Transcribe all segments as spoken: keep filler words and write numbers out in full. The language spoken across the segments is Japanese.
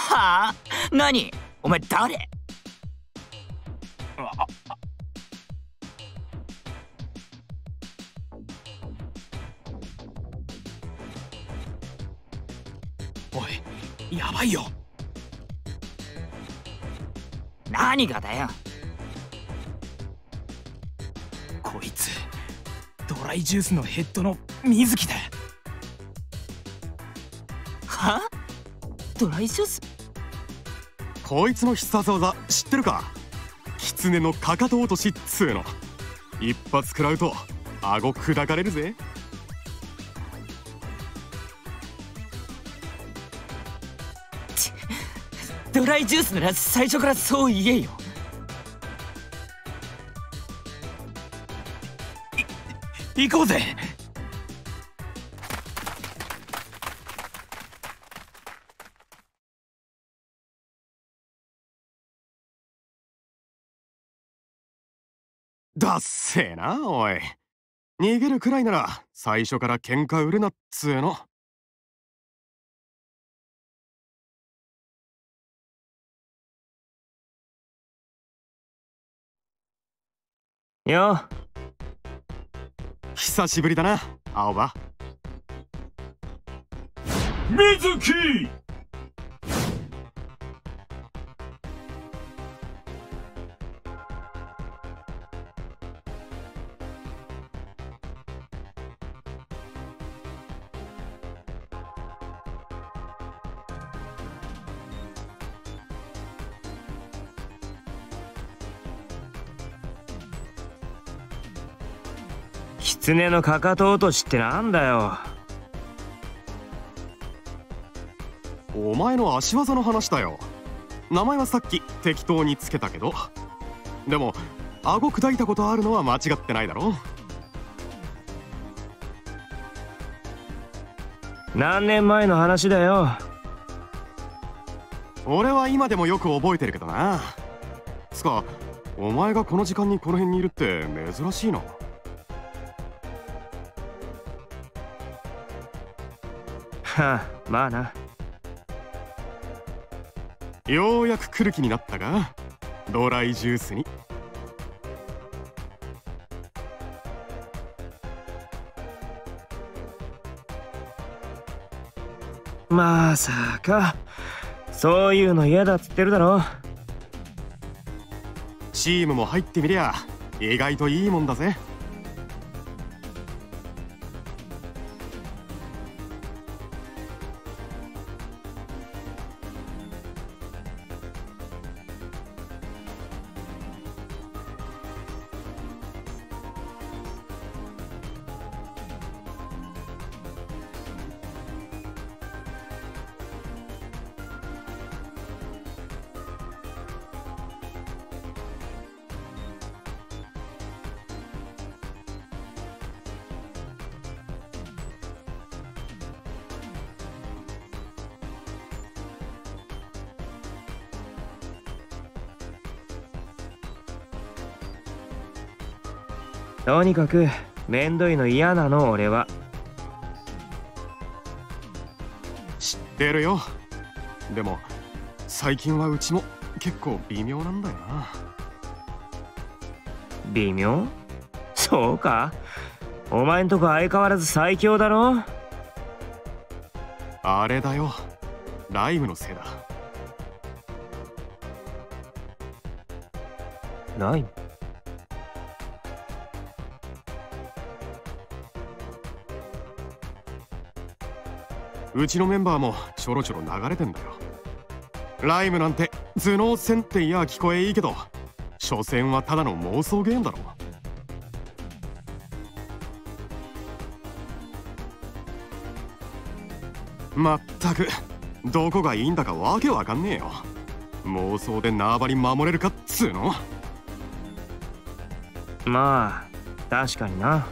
はあ？何？お前誰？ おい、やばいよ。 何がだよ。 こいつドライジュースのヘッドの水木だ。 は？ドライジュース？ こいつの必殺技知ってるか？狐のかかと落としっつーの。一発食らうと顎砕かれるぜ。 ドライジュースなら最初からそう言えよ。 い行こうぜ。 だっせーな、おい。逃げるくらいなら最初から喧嘩売るなっつーの。 よ。 久しぶりだな、青葉。 水木！ 狐のかかと落としってなんだよ。 お前の足技の話だよ。名前はさっき適当につけたけど、でも顎砕いたことあるのは間違ってないだろ。 何年前の話だよ。 俺は今でもよく覚えてるけどな。つかお前がこの時間にこの辺にいるって珍しいな。 はあ、まあな。 ようやく来る気になったが、ドライジュースに。 まさかそういうの嫌だっつってるだろ。 チームも入ってみりゃ意外といいもんだぜ。 とにかくめんどいの嫌なの俺は。 知ってるよ。でも最近はうちも結構微妙なんだよな。 微妙？そうか。お前んとこ相変わらず最強だろ。 あれだよ、ライムのせいだ。 ライム？ うちのメンバーもちょろちょろ流れてんだよ。ライムなんて頭脳戦っていや聞こえいいけど、所詮はただの妄想ゲームだろ。まったくどこがいいんだかわけわかんねえよ。妄想で縄張り守れるかっつうの。 まあ確かにな。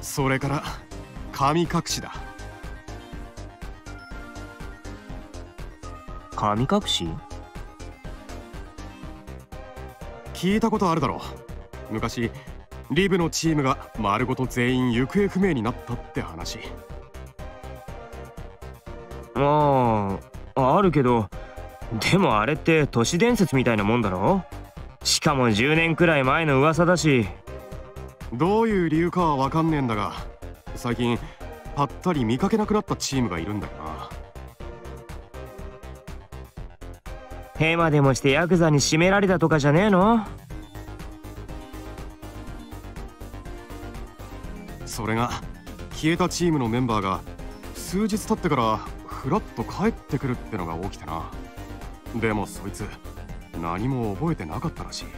それから神隠しだ。 神隠し？ 聞いたことあるだろう。昔リブのチームが丸ごと全員行方不明になったって話。 ああ、あるけど、でもあれって都市伝説みたいなもんだろ。しかもじゅうねんくらい前の噂だし。 どういう理由かは分かんねえんだが、最近ぱったり見かけなくなったチームがいるんだよな。 ヘマでもしてヤクザに締められたとかじゃねえの？ それが消えたチームのメンバーが数日経ってからふらっと帰ってくるってのが起きてな。でもそいつ何も覚えてなかったらしい。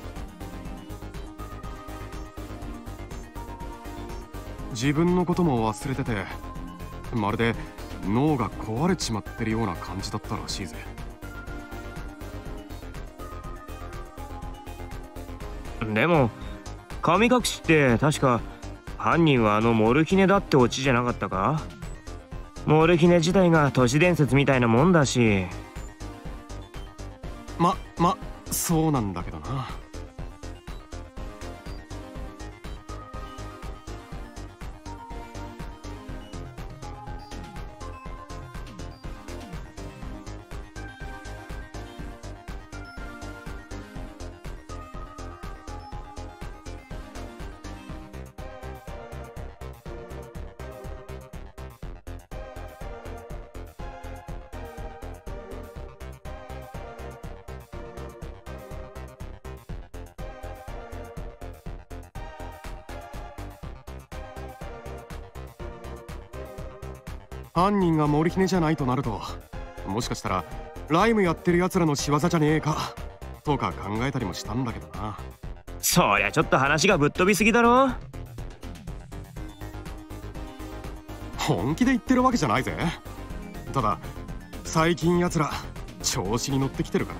自分のことも忘れてて、まるで脳が壊れちまってるような感じだったらしいぜ。 でも神隠しって確か犯人はあのモルヒネだってオチじゃなかったか？モルヒネ自体が都市伝説みたいなもんだし。 ま、ま、そうなんだけどな。犯人がモルヒネじゃないとなると、もしかしたらライムやってるやつらの仕業じゃねえかとか考えたりもしたんだけどな。 そりゃちょっと話がぶっ飛びすぎだろ。 本気で言ってるわけじゃないぜ。ただ最近やつら調子に乗ってきてる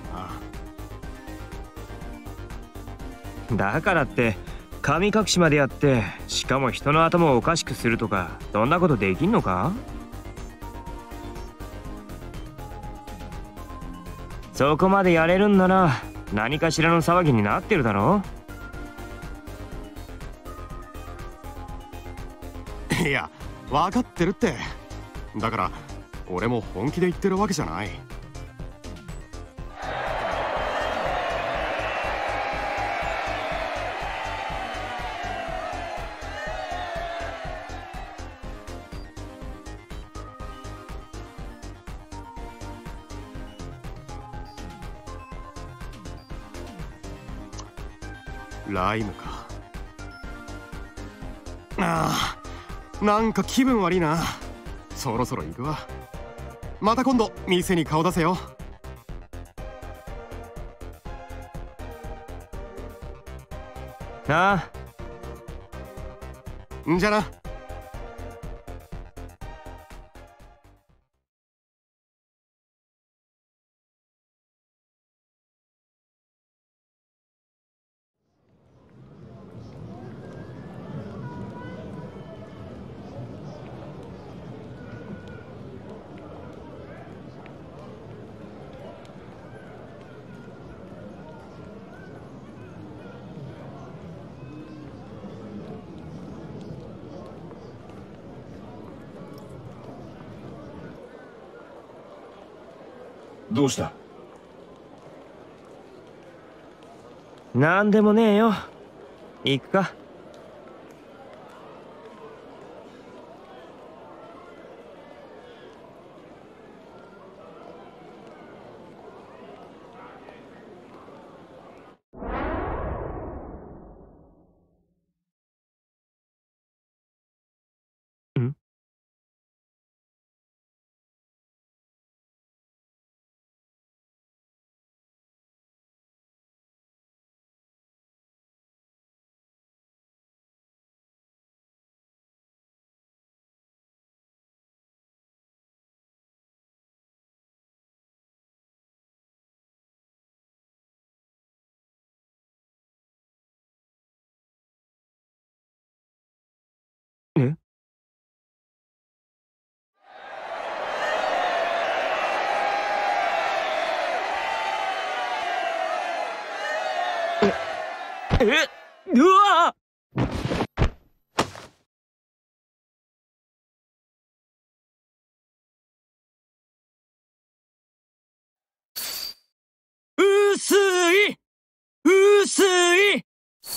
からな。だからって神隠しまでやって、しかも人の頭をおかしくするとか、そんなことできんのか？そこまでやれるんなら何かしらの騒ぎになってるだろ。 いや分かってるって。だから俺も本気で言ってるわけじゃない。ライムか。ああ、なんか気分悪いな。そろそろ行くわ。また今度店に顔出せよ。 ああ。んじゃな。 どうした？ なんでもねえよ。行くか。ん？ え、うわ薄い薄い。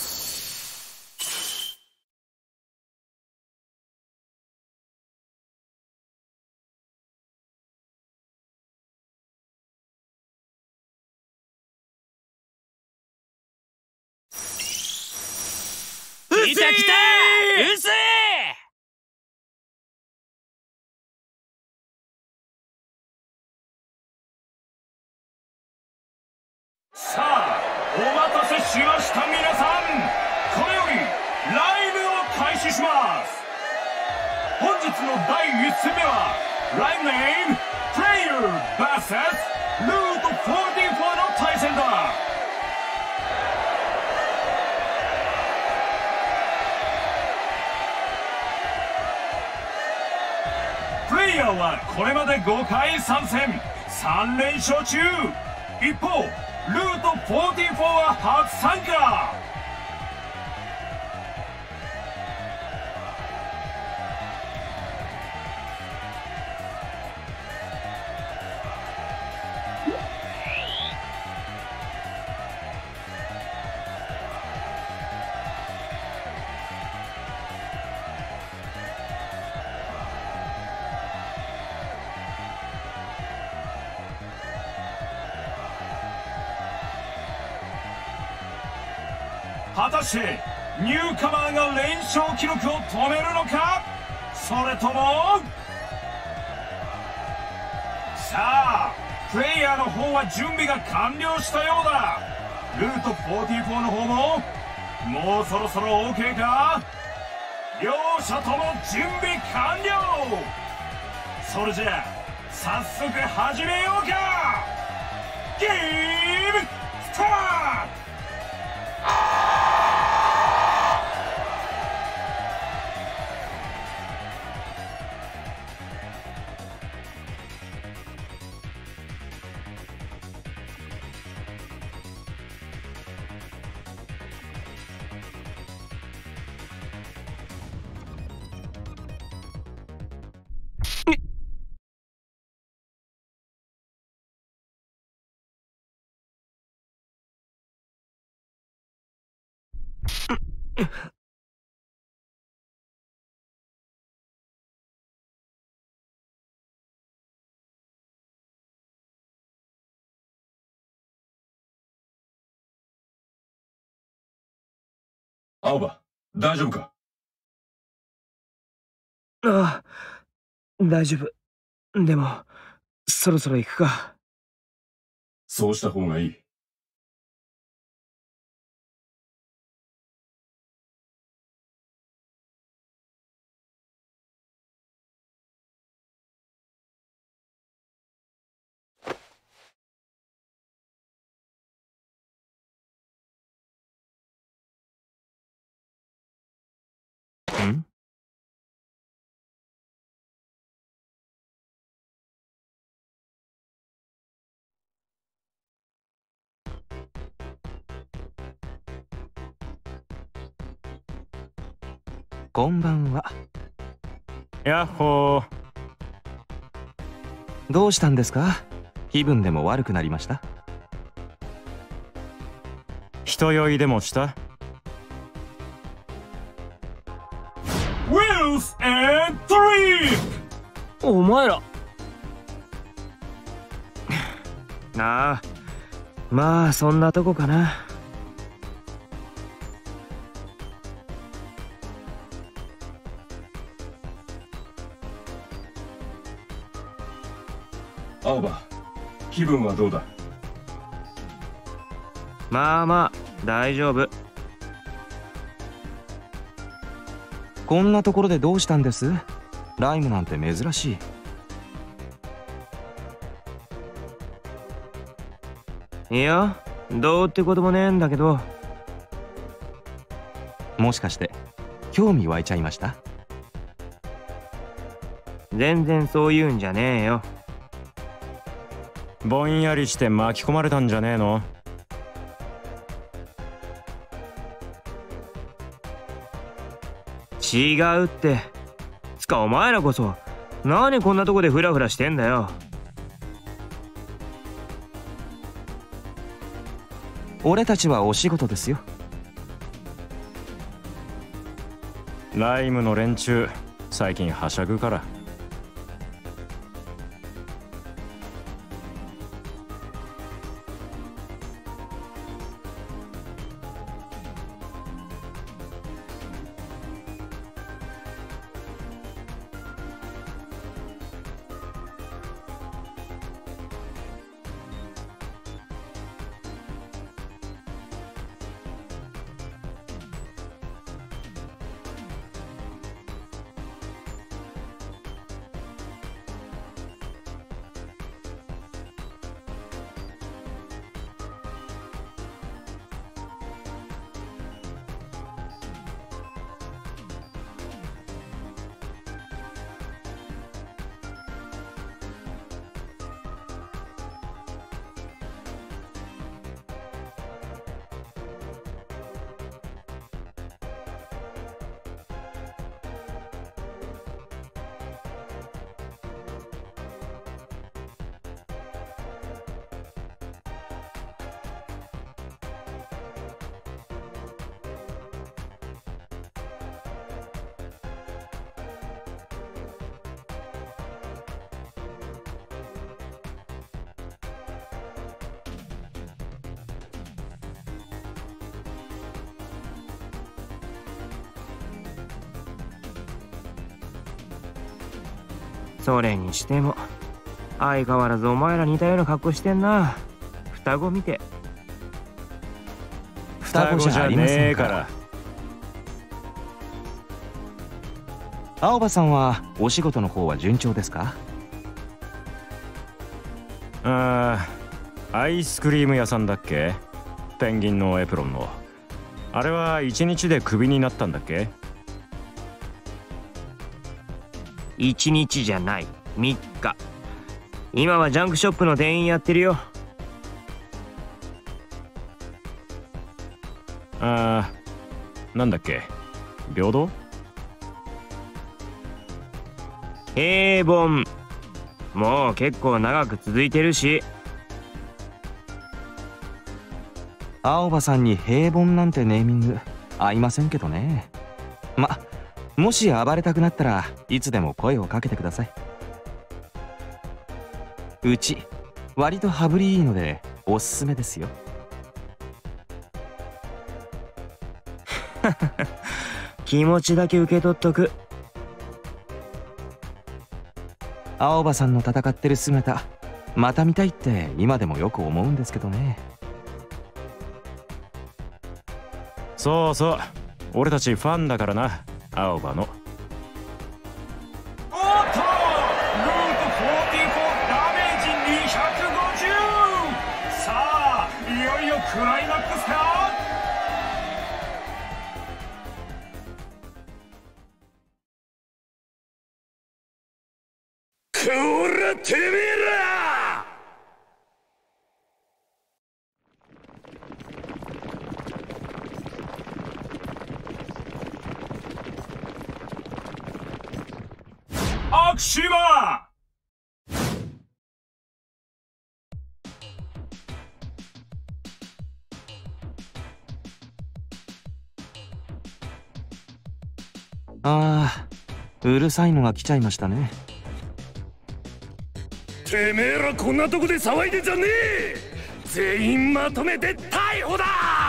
来た来た薄い。 さあ、お待たせしました皆さん、これよりライブを開始します。本日のだいいち戦目はライブネームプレイヤー ブイエス ルートよんじゅうよんの対戦だ。プレイヤーはこれまでごかい参戦、さん連勝中。一方ルートよんじゅうよんは初参加。果たしてニューカマーが連勝記録を止めるのか、それとも。さあ、プレイヤーの方は準備が完了したようだ。ルートよんじゅうよんの方ももうそろそろ OK か。両者とも準備完了。それじゃあ早速始めようか。ゲームスタート。青葉、大丈夫か。 ああ、大丈夫。でもそろそろ行くか。 そうした方がいい。 ん？こんばんは。 やっほー。 どうしたんですか？気分でも悪くなりました？ 人酔いでもした？ Wheels and Trip。 お前らなあ、まあそんなとこかな。 青葉、気分はどうだ。 まあまあ大丈夫。こんなところでどうしたんです？ライムなんて珍しい。いや、どうってこともねえんだけど。もしかして興味湧いちゃいました？全然そういうんじゃねえよ。 ぼんやりして巻き込まれたんじゃねえの？ 違うって。つかお前らこそ何こんなとこでフラフラしてんだよ。 俺たちはお仕事ですよ。 ライムの連中最近はしゃぐから。 それにしても相変わらずお前ら似たような格好してんな。双子見て。 双子じゃねえから。青葉さんはお仕事の方は順調ですか？ ああ、アイスクリーム屋さんだっけ？ペンギンのエプロンの。あれは一日でクビになったんだっけ？ 一日じゃない、みっか。今はジャンクショップの店員やってるよ。 あー、なんだっけ、平等？ 平凡。もう結構長く続いてるし。 青葉さんに平凡なんてネーミング合いませんけどね。ま、もし暴れたくなったらいつでも声をかけてください。うち割と羽振りいいのでおすすめですよ。 気持ちだけ受け取っとく。 青葉さんの戦ってる姿また見たいって今でもよく思うんですけどね。 そうそう、俺たちファンだからな、青葉の。 おっと、ルートフォーティーフォーダメージにひゃくごじゅう。さあいよいよクライマックスか。こらてめえら！アクシマ！ あー、うるさいのが来ちゃいましたね。 てめえらこんなとこで騒いでんじゃねえ！全員まとめて逮捕だ！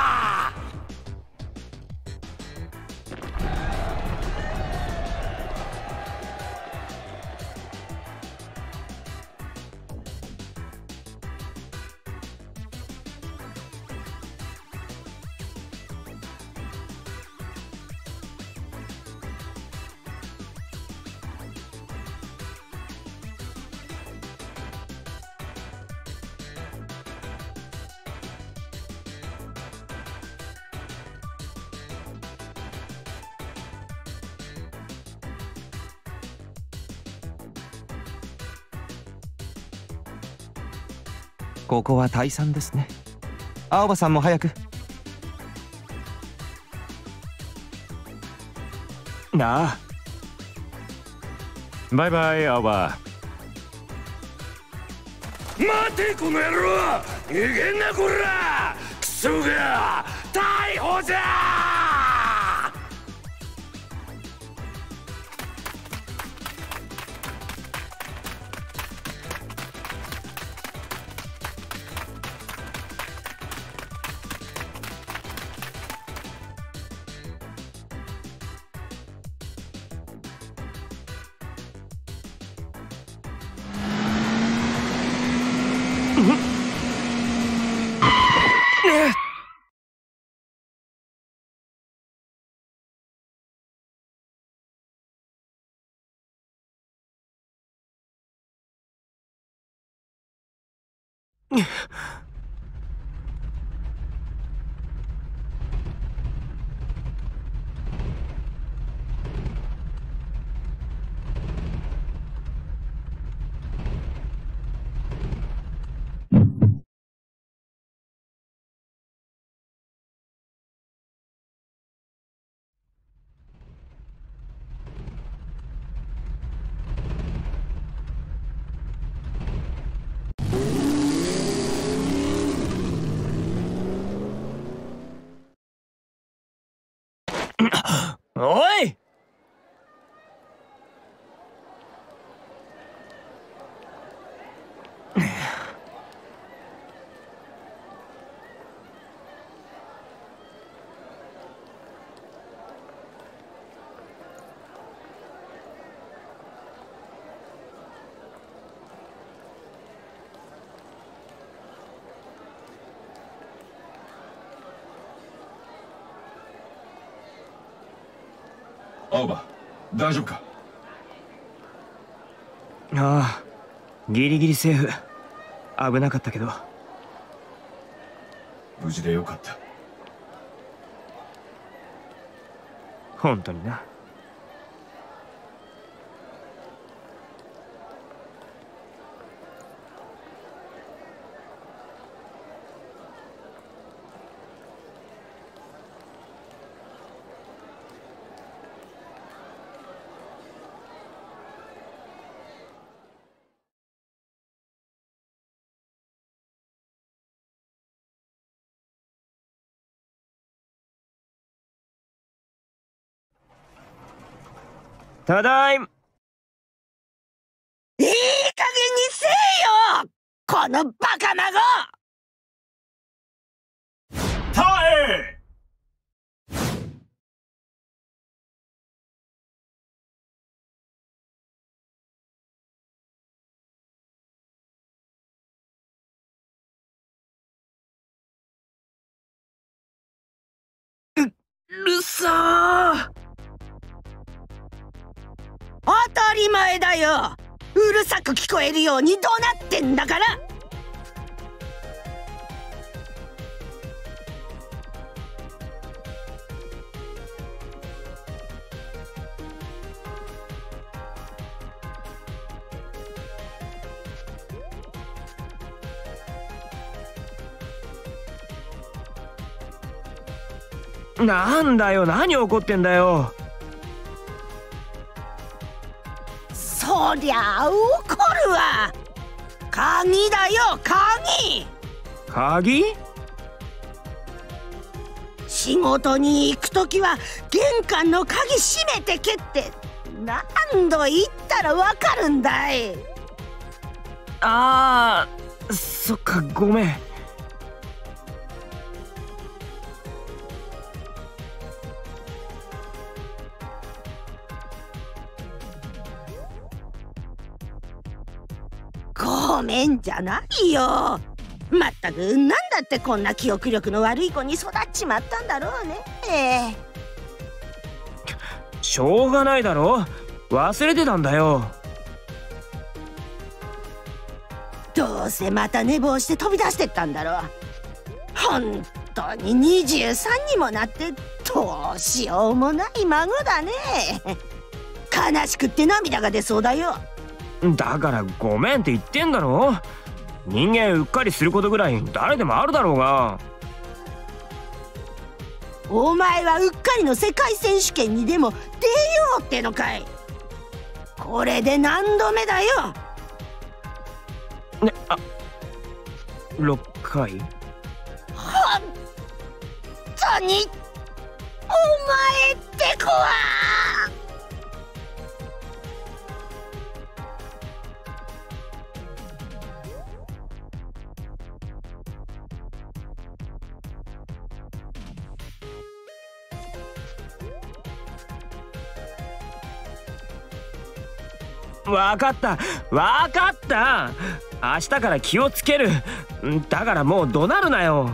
ここは退散ですね。青葉さんも早く。 なあ。 バイバイ青葉。 待てこの野郎、逃げんなこら、クソが逮捕じゃ。 おい。 青葉、大丈夫か？ ああ、ギリギリセーフ。危なかったけど。 無事でよかった。 本当にな。ただいま。 いい加減にせえよ、このバカ孫。 耐え。 うるさー。当たり前だよ。うるさく聞こえるように怒鳴ってんだから。 なんだよ、何怒ってんだよ。 そりゃあ怒るわ。鍵だよ、鍵。 鍵？ 仕事に行くときは玄関の鍵閉めてけって何度言ったらわかるんだい。 ああ、そっか、ごめん。 ごめんじゃないよ。まったくなんだってこんな記憶力の悪い子に育っちまったんだろうね。 しょうがないだろ、忘れてたんだよ。 どうせまた寝坊して飛び出してったんだろう。本当ににじゅうさんにもなってどうしようもない孫だね。悲しくって涙が出そうだよ。 だからごめんって言ってんだろ。人間うっかりすることぐらい誰でもあるだろうが。 お前はうっかりの世界選手権にでも出ようってのかい。これで何度目だよ。 ね、あ、ろっかい。 本当にお前って子は。 わかったわかった。明日から気をつける。だからもう怒鳴るなよ。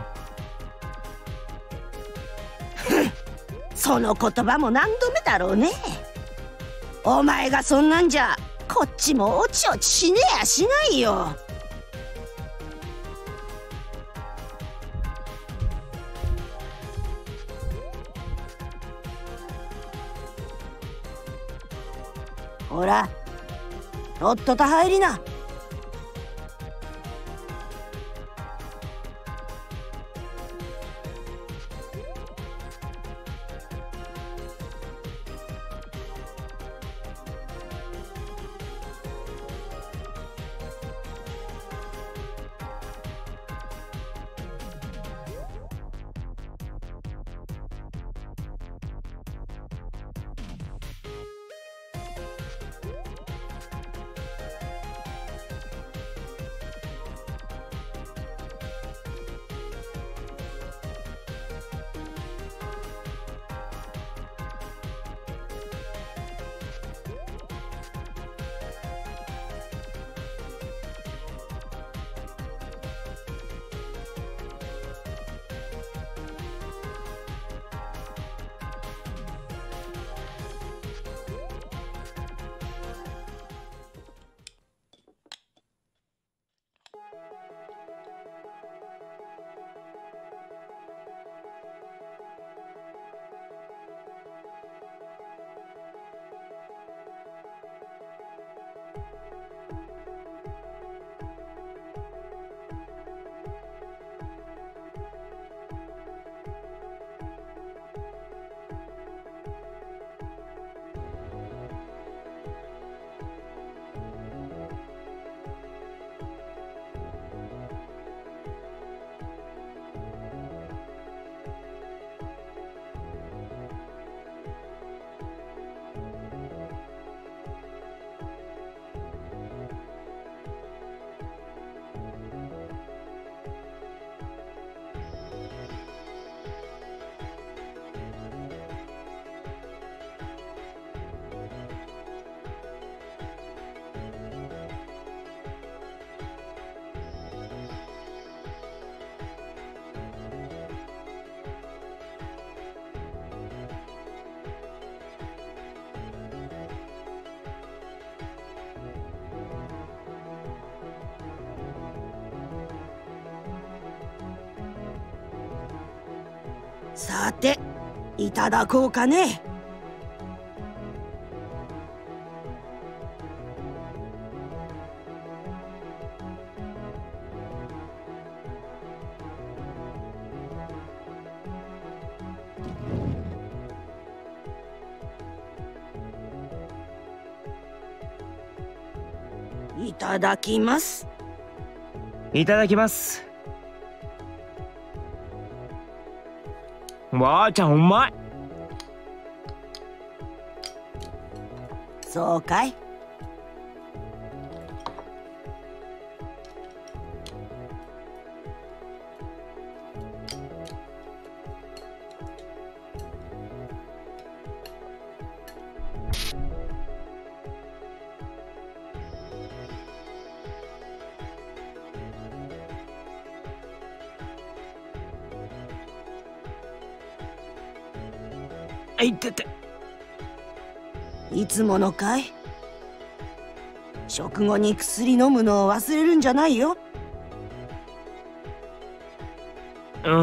その言葉も何度目だろうね。お前がそんなんじゃこっちもおちおちしねえやしないよ。ほらとっとと入りな。さていただこうかね。いただきます。 いただきます。わあちゃんうまい。 そうかい。 いってて。 いつものかい。食後に薬飲むのを忘れるんじゃないよ。 うん。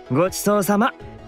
ごちそうさま。